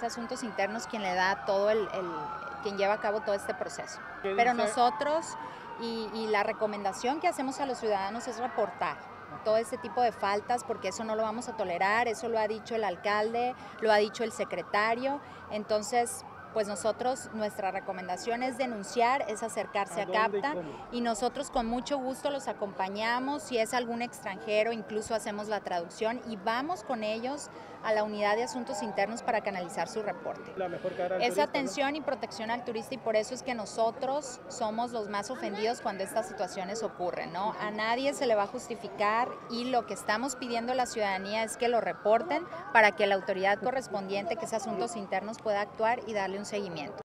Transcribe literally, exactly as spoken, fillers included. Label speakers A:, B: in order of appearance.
A: es Asuntos Internos quien le da todo el, el quien lleva a cabo todo este proceso. Pero nosotros y, y la recomendación que hacemos a los ciudadanos es reportar todo este tipo de faltas, porque eso no lo vamos a tolerar, eso lo ha dicho el alcalde, lo ha dicho el secretario. Entonces, pues nosotros, nuestra recomendación es denunciar, es acercarse a CAPTA, y nosotros con mucho gusto los acompañamos. Si es algún extranjero, incluso hacemos la traducción y vamos con ellos a la unidad de asuntos internos para canalizar su reporte. Es atención y protección al turista, y por eso es que nosotros somos los más ofendidos cuando estas situaciones ocurren, ¿no? A nadie se le va a justificar, y lo que estamos pidiendo a la ciudadanía es que lo reporten para que la autoridad correspondiente, que es Asuntos Internos, pueda actuar y darle un seguimiento.